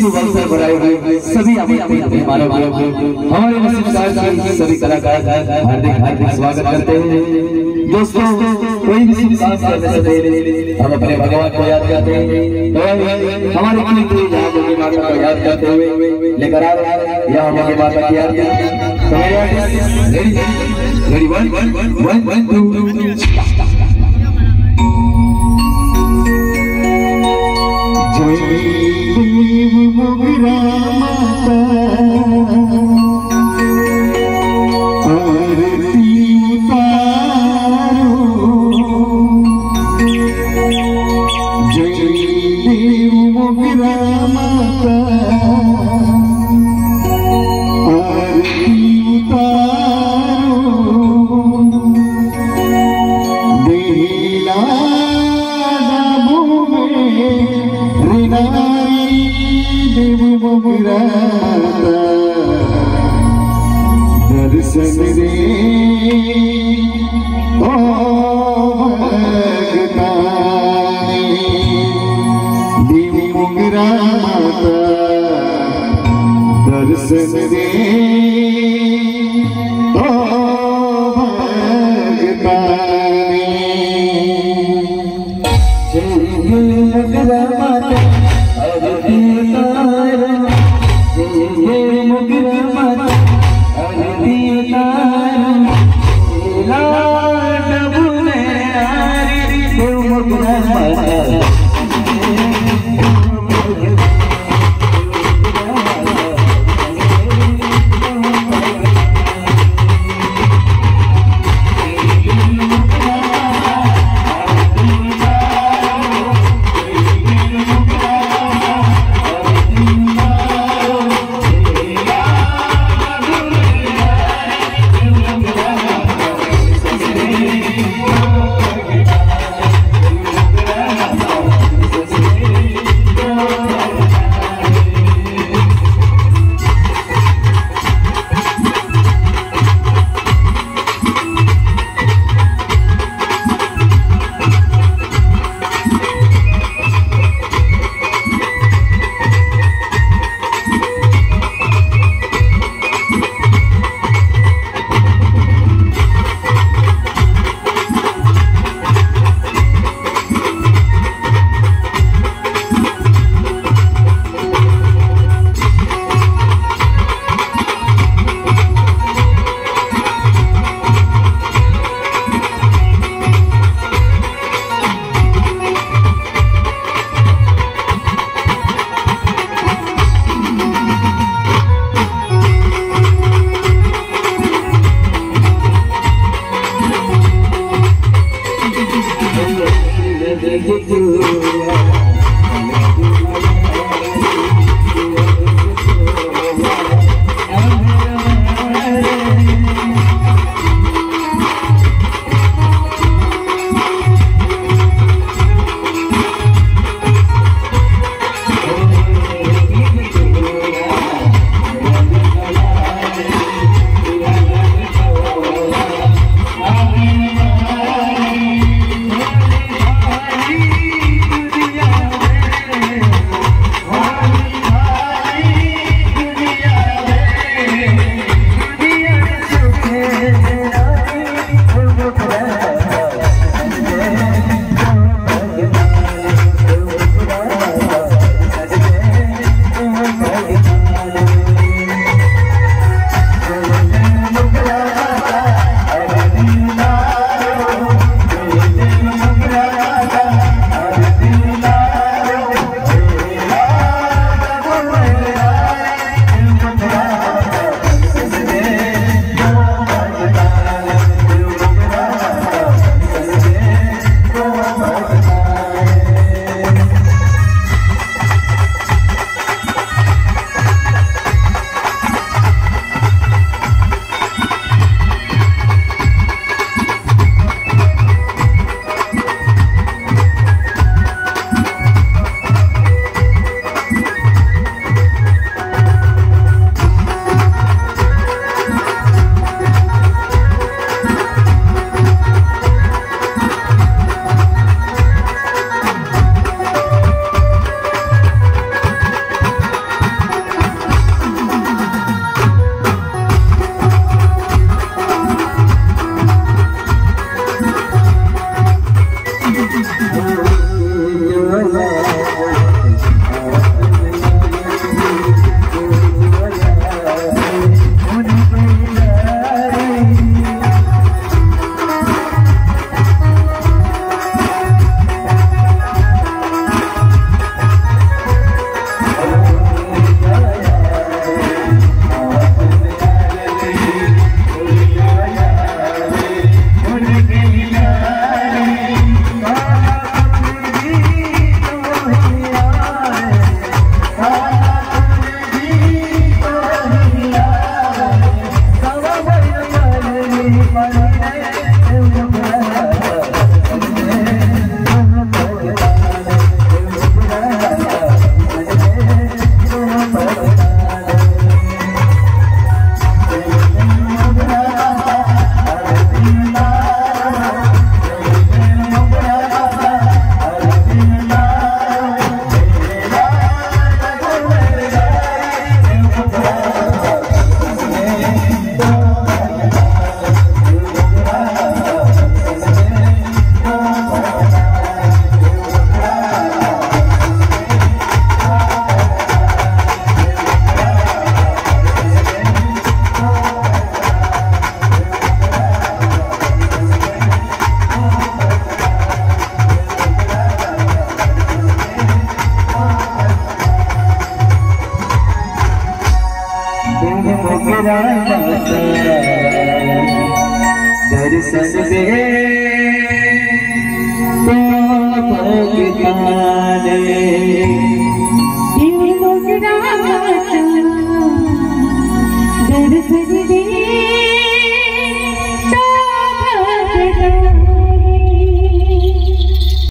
शुभ अवसर बनाए हुए सभी मेहमानों को हमारे नसीबदार के सभी कलाकार हार्दिक स्वागत करते हैं। दोस्तों, कोई भी शुभ काम करने से पहले हम अपने भगवान को याद करते हैं। हमारे की माता को याद करते हुए लेकर आ रहे यहाँ हमारे माता की आरती। रेडी 1 2 मोगरा माता आरती उतारो, जय देव मोगरा माता आरती उतारो, देला देव मोगरा दर्शन दे ओ भगता, देव मोगरा माता दर्शन दे ओ भगता। मोगरा माता आरती उतारो, जय मोगरा माता आरती उतारो, लाड बुने आरी देव मोगरा माता। मोगरा माता दर्शन दे तो भगवान